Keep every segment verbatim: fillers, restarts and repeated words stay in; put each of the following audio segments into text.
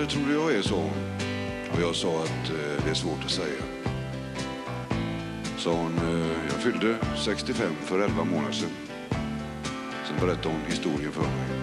det trodde jag är så. Och jag sa att eh, det är svårt att säga. Så hon, eh, jag fyllde sextiofem för elva månader sedan. Sen berättade hon historien för mig.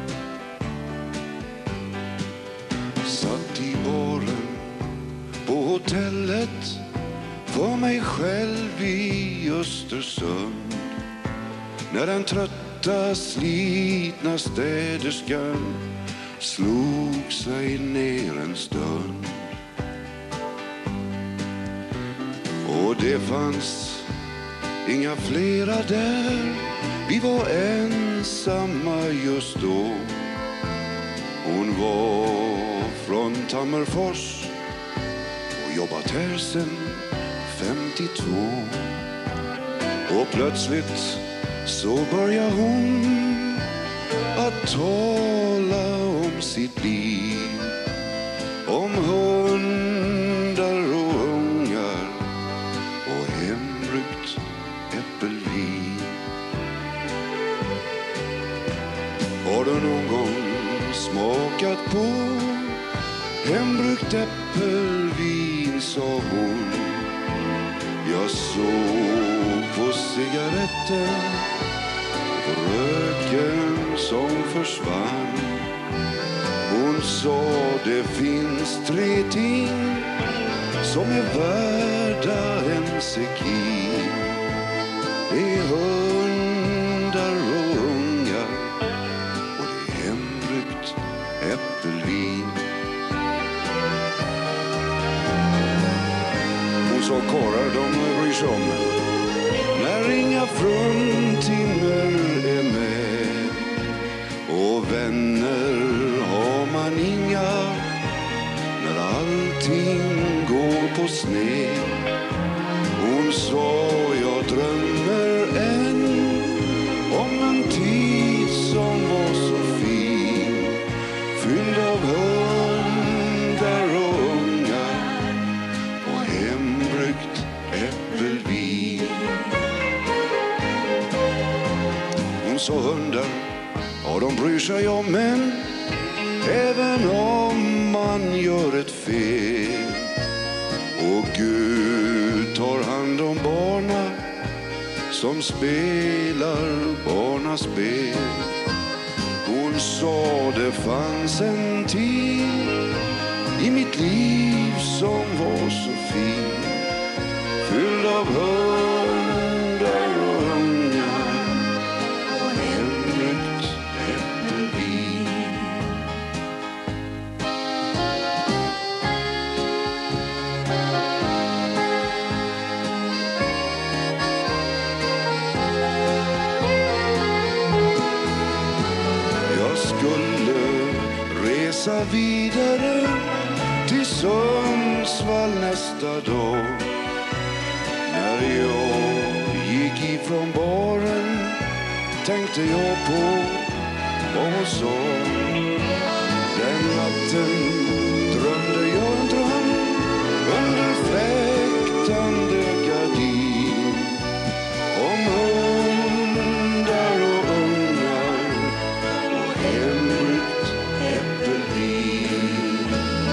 Satt i baren på hotellet för mig själv i Östersund. När den trötta, slitna städerskan slog sig ner en stund. Och det fanns inga flera där, vi var ensamma just då. Hon var från Tammerfors och jobbat här sen femtiotvå. Och plötsligt så börjar hon att tala om sitt liv. Om hundar och ungar och hembryggt äppelvin. Har du någon gång smakat på hembryggt äppelvin, sa hon. Jag såg på cigaretten och röken som försvann. Hon sa det finns tre ting som är värda en sekin. Det är hundar och ungar och det är hembryggt äppelvin. Hon sa karlar, de bryr sig om när inga fruntimmer är med. Och vänner har man inga när allting går på sned. Hon sa jag drömmer än om en tid som var så fin, fylld av hundar och ungar och hembryggt äppelvin. Hon sa hundar, ja de bryr sig om en även om man gör ett fel. Och Gud tar hand om barna som spelar barnaspel. Hon sa det fanns en tid i mitt liv som var så fin, fylld av hundar och ungar och hembryggt äppelvin. Jag skulle resa vidare till Sundsvall nästa dag. När jag gick ifrån baren tänkte jag på vad hon sa. Den natten drömde jag en dröm under fläktande gardin. Om hundar och ungar och hembryggt äppelvin.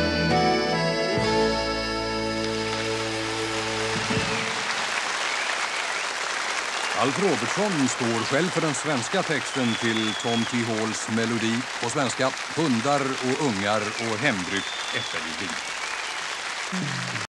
Alf Robertson står själv för den svenska texten till Tom T. Halls melodi på svenska. Hundar och ungar och hembryggt äppelvin.